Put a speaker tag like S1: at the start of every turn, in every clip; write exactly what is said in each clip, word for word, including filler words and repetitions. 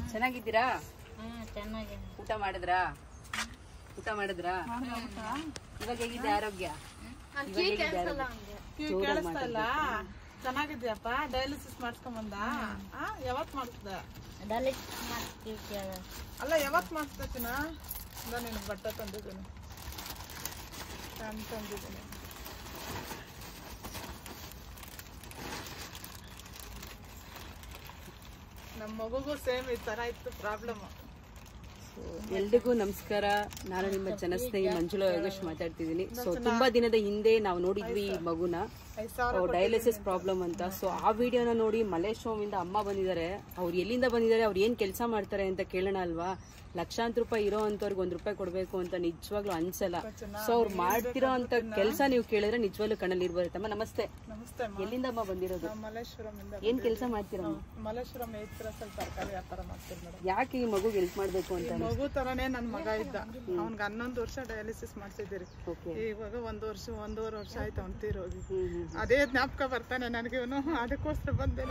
S1: ಚೆನ್ನಾಗಿದ್ದೀರಾ? ಊಟ ಮಾಡಿದ್ರಾ? ಊಟ ಮಾಡಿದ್ರಾ? ಇವಾಗ ಹೇಗಿದೆ ಆರೋಗ್ಯ?
S2: ಚೆನ್ನಾಗಿದ್ಯಪ್ಪ. ಡಯಾಲಿಸಿಸ್ ಮಾಡ್ಸ್ಕೊಂಡ್ ಬಂದ? ಯಾವತ್ ಮಾಡಿಸ್ದ? ಅಲ್ಲ ಯಾವತ್ ಮಾಡಿಸ್ತೀನ? ನಿನಗೆ ಬಟ್ಟೆ ತಂದಿದ್ದೀನಿ, ತಂದಿದ್ದೀನಿ. ನಮ್ಮ ಮಗುಗೂ ಸೇಮ್ ಈ ತರ ಇತ್ತು ಪ್ರಾಬ್ಲಮ್.
S1: ಎಲ್ರಿಗೂ ನಮಸ್ಕಾರ. ನಾನು ನಿಮ್ಮ ಜನಸ್ನೇಹಿ ಮಂಜುಳಾ ಯೋಗೇಶ್ ಮಾತಾಡ್ತಿದ್ದೀನಿ. ಸೊ ತುಂಬಾ ದಿನದ ಹಿಂದೆ ನಾವು ನೋಡಿದ್ವಿ ಈ ಮಗುನ, ಡಯಾಲಿಸಿಸ್ ಪ್ರಾಬ್ಲಮ್ ಅಂತ. ಸೊ ಆ ವಿಡಿಯೋನ ನೋಡಿ ಮಲೇಶ್ವರಂ ಇಂದ ಅಮ್ಮ ಬಂದಿದ್ದಾರೆ. ಅವ್ರು ಎಲ್ಲಿಂದ ಬಂದಿದ್ದಾರೆ, ಅವ್ರು ಏನ್ ಕೆಲಸ ಮಾಡ್ತಾರೆ ಅಂತ ಕೇಳೋಣ ಅಲ್ವಾ. ಲಕ್ಷಾಂತರ ರೂಪಾಯಿ ಇರೋ ಅಂತವ್ರಿಗೆ ಒಂದ್ ರೂಪಾಯಿ ಕೊಡ್ಬೇಕು ಅಂತ ನಿಜವಾಗ್ಲೂ ಅನ್ಸಲ್ಲ. ಸೊ ಅವ್ರು ಮಾಡ್ತಿರೋ ಅಂತ ಕೆಲಸ ನೀವು ಕೇಳಿದ್ರೆ ನಿಜವಾಗ್ಲೂ ಕಣ್ಣಲ್ಲಿ ಇರ್ಬರುತ್ತೆ. ಅಮ್ಮ ನಮಸ್ತೆ.
S2: ನಮಸ್ತೆ.
S1: ಎಲ್ಲಿಂದ ಅಮ್ಮ ಬಂದಿರೋದು?
S2: ಮಲೇಶ್ವರಂ ಇಂದ.
S1: ಏನ್ ಕೆಲಸ ಮಾಡ್ತೀರಾ?
S2: ಮಲೇಶ್ವರಂ ಸ್ವಲ್ಪ ತರಕಾರಿ ವ್ಯಾಪಾರ ಮಾಡ್ತೀನಿ ಮೇಡಮ್.
S1: ಯಾಕೆ ಈ ಮಗುಗೆ ಹೆಲ್ಪ್ ಮಾಡ್ಬೇಕು ಅಂತ?
S2: ಮಗು ತರನೇ ನನ್ ಮಗ ಇದ್ದ. ಅವ್ನ್ಗೆ ಹನ್ನೊಂದು ವರ್ಷ ಡಯಾಲಿಸಿಸ್ ಮಾಡ್ಸಿದ್ದೀರಿ. ಇವಾಗ ಒಂದ್ ವರ್ಷ ಒಂದೂವರೆ ವರ್ಷ ಆಯ್ತು ಅವ್ನು ತೀರೋಗಿ. ಅದೇ ಜ್ಞಾಪಕ ಬರ್ತಾನೆ ನನಗೆ. ಇವನು ಅದಕ್ಕೋಸ್ಕರ ಬಂದೆ.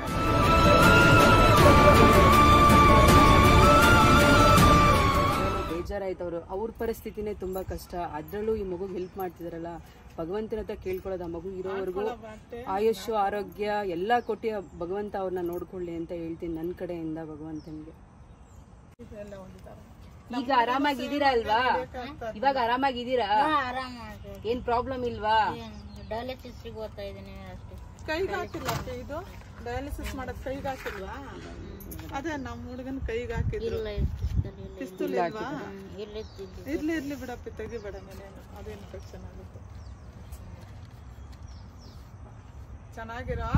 S1: ಬೇಜಾರಾಯ್ತು. ಅವರು ಅವ್ರ ಪರಿಸ್ಥಿತಿನೇ ತುಂಬಾ ಕಷ್ಟ. ಅದ್ರಲ್ಲೂ ಈ ಮಗುಗೆ ಹೆಲ್ಪ್ ಮಾಡ್ತಿದಾರಲ್ಲ, ಭಗವಂತನ ಹತ್ರ ಕೇಳ್ಕೊಳ್ಳೋದು ಆ ಮಗು ಇರೋವರೆಗೂ ಆಯುಷ್ ಆರೋಗ್ಯ ಎಲ್ಲಾ ಕೊಟ್ಟಿ ಭಗವಂತ ಅವ್ರನ್ನ ನೋಡ್ಕೊಳ್ಳಿ ಅಂತ ಹೇಳ್ತೀನಿ ನನ್ನ ಕಡೆಯಿಂದ ಭಗವಂತನಿಗೆ. ಈಗ ಆರಾಮಾಗಿದ್ದೀರಾ ಅಲ್ವಾ? ಇವಾಗ ಆರಾಮಾಗಿದ್ದೀರಾ? ಏನ್ ಪ್ರಾಬ್ಲಮ್ ಇಲ್ವಾ?
S2: ಕೈಗೆ ಹಾಕಿಲ್ಲ ಇದು ಡಯಾಲಿಸಿಸ್ ಮಾಡಕ್ ಕೈಗೆ ಹಾಕಿಲ್ವಾ? ಅದೇ ನಮ್ಮ ಹುಡುಗನ್ ಕೈಗೆ ಹಾಕಿದ್ರು. ಪಿಸ್ತೂಲ್ ಇಲ್ವಾ? ಇರ್ಲಿ ಇರ್ಲಿ ಬಿಡಪ್ಪಿ, ತೆಗಿಬೇಡ ಮನೇನು, ಅದು ಇನ್ಫೆಕ್ಷನ್ ಆಗುತ್ತೆ. ಚೆನ್ನಾಗಿರೋ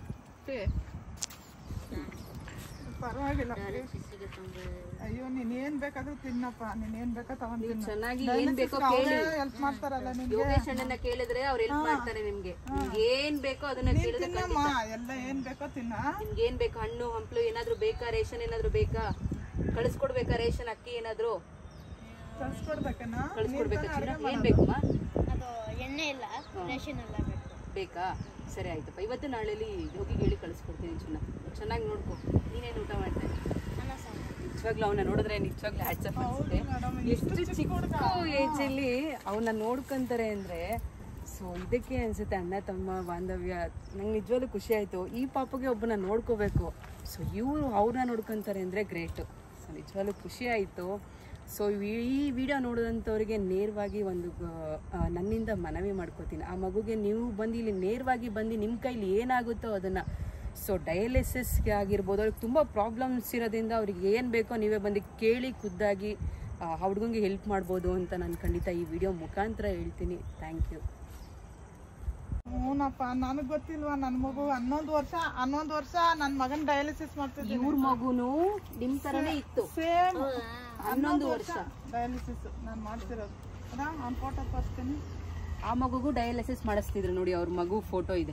S2: ಪರವಾಗಿಲ್ಲ. ಅಯ್ಯೋ ನೀನ್ ಏನ್ ಬೇಕಾದ್ರೂ ತಿನ್ನಪ್ಪ, ನೀನ್ ಏನ್ ಬೇಕಾ ತಗೊಂಡ್
S1: ಚೆನ್ನಾಗಿ ಏನ್ ಬೇಕೋ ಕೇಳಿ
S2: ಹೆಲ್ಪ್ ಮಾಡ್ತಾರಲ್ಲ.
S1: ಯೋಗೇಶ್ ಅಣ್ಣನ ಕೇಳಿದ್ರೆ ಅವ್ರು ಹೆಲ್ಪ್ ಮಾಡ್ತಾರೆ. ನಿಮ್ಗೆ ಏನ್ ಬೇಕೋ ಅದನ್ನ ಕೇಳಿದ್ರೆ
S2: ಎಲ್ಲ ಏನ್ ಬೇಕೋ ತಿನ್ನ.
S1: ನಿಮ್ಗೆ ಏನ್ ಬೇಕು, ಹಣ್ಣು ಹಂಪ್ಲು ಏನಾದ್ರು ಬೇಕಾ? ರೇಷನ್ ಏನಾದ್ರು ಬೇಕಾ? ಕಳಿಸ್ಕೊಡ್ಬೇಕಾ? ರೇಷನ್ ಅಕ್ಕಿ ಏನಾದ್ರು
S2: ಕಳ್ಸ್ಕೊಡ್ಬೇಕೇನಾ?
S1: ಕಳಿಸ್ಕೊಡ್ಬೇಕಾ? ಏನ್ ಬೇಕಮ್ಮ?
S3: ಎಣ್ಣೆ ಇಲ್ಲ, ರೇಷನ್ ಎಲ್ಲ
S1: ಬೇಕಾ? ಸರಿ ಆಯ್ತಪ್ಪ, ಇವತ್ತು ನಾಳೆಲಿ ಹೋಗಿ ಹೇಳಿ ಕಳಿಸ್ಕೊಡ್ತೀನಿ. ಚಿನ್ನ ಚೆನ್ನಾಗಿ ನೋಡ್ಕೊ. ನೀನೇನು ಊಟ ಮಾಡ್ತಾ ಇದ್ದೀನಿ? ನಿಜವಾಗ್ಲೂ ಅವನ್ನ ನೋಡಿದ್ರೆ ನಿಜವಾಗ್ಲೂ ಹ್ಯಾಟ್ಸ್ ಆಫ್ ಅನ್ಸುತ್ತೆ. ಎಷ್ಟು ಚಿಕ್ಕ ಏಜ್ ಅಲ್ಲಿ ಅವನ್ನ ನೋಡ್ಕೊಂತಾರೆ ಅಂದ್ರೆ, ಸೊ ಇದಕ್ಕೆ ಅನ್ಸುತ್ತೆ ಅಣ್ಣ ತಮ್ಮ ಬಾಂಧವ್ಯ. ನಂಗೆ ನಿಜವಾಗ್ಲೂ ಖುಷಿ ಆಯ್ತು. ಈ ಪಾಪಗೆ ಒಬ್ಬನ ನೋಡ್ಕೋಬೇಕು. ಸೊ ಇವರು ಅವ್ರನ್ನ ನೋಡ್ಕೊಂತಾರೆ ಅಂದ್ರೆ ಗ್ರೇಟು. ಸೊ ನಿಜವಾಗ್ಲೂ ಖುಷಿ ಆಯ್ತು. ಸೊ ಈ ವಿಡಿಯೋ ನೋಡಿದಂಥವ್ರಿಗೆ ನೇರವಾಗಿ ಒಂದು ನನ್ನಿಂದ ಮನವಿ ಮಾಡ್ಕೋತೀನಿ. ಆ ಮಗುಗೆ ನೀವು ಬಂದು ಇಲ್ಲಿ ನೇರವಾಗಿ ಬಂದು ನಿಮ್ಮ ಕೈಲಿ ಏನಾಗುತ್ತೋ ಅದನ್ನು, ಸೊ ಡಯಾಲಿಸಿಸ್ಗೆ ಆಗಿರ್ಬೋದು, ಅವ್ರಿಗೆ ತುಂಬ ಪ್ರಾಬ್ಲಮ್ಸ್ ಇರೋದ್ರಿಂದ ಅವ್ರಿಗೆ ಏನು ಬೇಕೋ ನೀವೇ ಬಂದು ಕೇಳಿ ಖುದ್ದಾಗಿ ಆ ಹುಡುಗಂಗೆ ಹೆಲ್ಪ್ ಮಾಡ್ಬೋದು ಅಂತ ನಾನು ಖಂಡಿತ ಈ ವಿಡಿಯೋ ಮುಖಾಂತರ ಹೇಳ್ತೀನಿ. Thank you.
S2: ಹ್ಞೂನಪ್ಪ, ನನಗೆ ಗೊತ್ತಿಲ್ವಾ? ನನ್ನ ಮಗು ಹನ್ನೊಂದು ವರ್ಷ ಹನ್ನೊಂದು ವರ್ಷ ನನ್ನ ಮಗನ ಡಯಾಲಿಸಿಸ್ ಮಾಡ್ತಿದ್ದೆ.
S1: ಇವ್ರ ಮಗುನು ನಿಮ್ಮ ಥರನೇ ಇತ್ತು,
S2: ಸೇಮ್
S1: ಹನ್ನೊಂದು ವರ್ಷ
S2: ಡಯಾಲಿಸಿಸ್ ನಾನು ಮಾಡ್ತಿರೋದು. ಅವ್ನ ಫೋಟೋ ತೋರಿಸ್ತೀನಿ.
S1: ಆ ಮಗುಗೂ ಡಯಾಲಿಸಿಸ್ ಮಾಡಿಸ್ತಿದ್ರು ನೋಡಿ. ಅವ್ರ ಮಗು ಫೋಟೋ ಇದೆ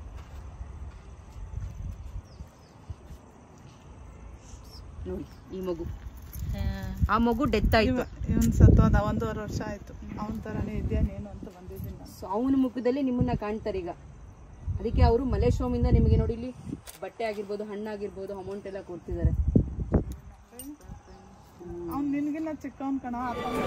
S1: ನೋಡಿ. ಈ ಮಗು, ಆ ಮಗು ಡೆತ್ ಆಯ್ತು.
S2: ಇವನ್ ಸತ್ತೋದ ಒಂದೂವರೆ ವರ್ಷ ಆಯ್ತು. ಅವನ ತರನೇ ಇದೆಯಾ ನೀನು ಅಂತ ಬಂದಿದ್ದೀನಿ.
S1: ಸೊ ಅವನ ಮುಖದಲ್ಲಿ ನಿಮ್ಮನ್ನ ಕಾಣ್ತಾರೆ ಈಗ. ಅದಕ್ಕೆ ಅವರು ಮಲೇಶ್ವರಂ ಇಂದ ನಿಮಗೆ ನೋಡಿ ಇಲ್ಲಿ ಬಟ್ಟೆ ಆಗಿರ್ಬೋದು, ಹಣ್ಣಾಗಿರ್ಬೋದು, ಅಮೌಂಟ್ ಎಲ್ಲ ಕೊಡ್ತಿದ್ದಾರೆ.
S2: ಅವ್ನು ನಿನ್ಗಿನ್ನ ಚಿಕ್ಕವನ್ ಕಣ.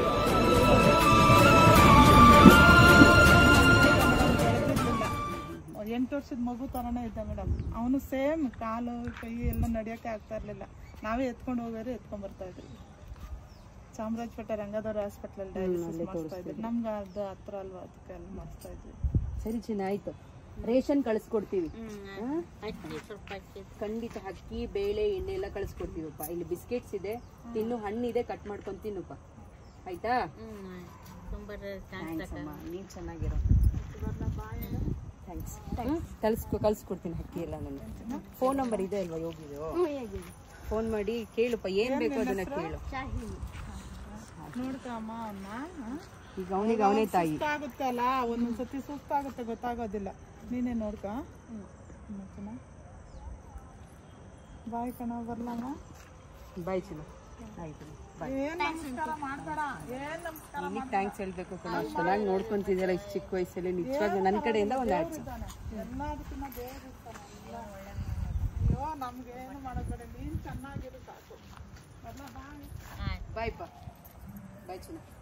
S2: ಎಂಟು ವರ್ಷದ ಮಗು ತರನೇ ಇದ್ದ ಮೇಡಮ್. ಅವನು ಸೇಮ್ ಕಾಲು ಕೈ ಎಲ್ಲ ನಡಿಯೋಕೆ ಆಗ್ತಾ ಇರ್ಲಿಲ್ಲ. ನಾವೇ ಎತ್ಕೊಂಡು ಹೋಗೋರು ಎತ್ಕೊಂಡ್ ಬರ್ತಾ ಇದ್ರಿ. ಚಾಮರಾಜಪೇಟೆ ರಂಗದವ್ರ ಹಾಸ್ಪಿಟಲ್ ಡಯಾಲಿಸಿಸ್ ಮಾಡಿಸ್ತಾ ಇದ್ರಿ. ನಮ್ಗೆ ಅದು ಹತ್ರ ಅಲ್ವಾ, ಅದಕ್ಕೆ ಅಲ್ಲಿ ಮಾಡಿಸ್ತಾ ಇದ್ವಿ.
S1: ಸರಿ ಚಿನ್ನ, ಆಯ್ತು. ರೇಷನ್ ಕಳಿಸ್ಕೊಡ್ತೀವಿ ಖಂಡಿತ. ಅಕ್ಕಿ ಬೇಳೆ ಎಣ್ಣೆ ಎಲ್ಲ ಕಳಿಸ್ಕೊಡ್ತೀವಪ್ಪ. ಇಲ್ಲಿ ಬಿಸ್ಕೆಟ್ಸ್ ಇದೆ, ತಿನ್ನು. ಹಣ್ಣಿದೆ, ಕಟ್ ಮಾಡ್ಕೊಂಡು ತಿನ್ನಪ್ಪ. ಆಯ್ತಾ? ಥ್ಯಾಂಕ್ಸ್ ಅಮ್ಮ, ನೀನು ಚೆನ್ನಾಗಿರೋ. ಥ್ಯಾಂಕ್ಸ್. ಕಳಿಸ್ಕೊ ಕಳಿಸ್ಕೊಡ್ತೀನಿ ಅಕ್ಕಿ ಎಲ್ಲ. ನನಗೆ ಫೋನ್ ನಂಬರ್ ಇದೆ ಅಲ್ವಾ ಯೋಗಿದು? ಫೋನ್ ಮಾಡಿ ಕೇಳಪ್ಪ, ಏನ್ ಬೇಕು ಅದನ್ನ ಕೇಳು.
S2: ನೋಡ್ಕಮ್ಮ ಅವನ್ನ.
S1: ಈಗ ಅವನಿಗೆ ಅವನೇ ತಾಯಿ.
S2: ಸುಸ್ತಾಗುತ್ತೆ ಅಲ್ಲ, ಒಂದೊಂದ್ಸತಿ ಸುಸ್ತಾಗುತ್ತೆ, ಗೊತ್ತಾಗೋದಿಲ್ಲ. ನೀನೇ ನೋಡ್ಕ. ಬಾಯ್ ಕಣ, ಬರ್ಲಮ್ಮ.
S1: ಬಾಯ್ ಚಿನ್ನ. ಆಯ್ತು, ಬಾಯ್. ಥ್ಯಾಂಕ್ಸ್ ಹೇಳ್ಬೇಕು ಕಣ. ಚೆನ್ನಾಗಿ ನೋಡ್ಕೊಂತಿದ್ಯಲ್ಲ ಇಷ್ಟು ಚಿಕ್ಕ ವಯಸ್ಸಲ್ಲಿ. ನಿಜವಾಗ್ಲೂ ನನ್ನ ಕಡೆಯಿಂದ ಒಂದು ಆಡ್ಸು.
S2: ಎಲ್ಲದಕ್ಕಿಂತ ದೇವ್ರು ಇರ್ತಾನೆ. ಅಯ್ಯೋ ನಮ್ಗೆ ಏನು ಮಾಡೋದು ಬೇಡ, ನೀನ್ ಚೆನ್ನಾಗಿರು ಸಾಕು. ಬರ್ಲಾ ಬಾಯ್
S3: ಆಯ್ತು
S1: ಬಾಯ್ ಪಾ ಬಾಯ್ ಚಿನ್ನ.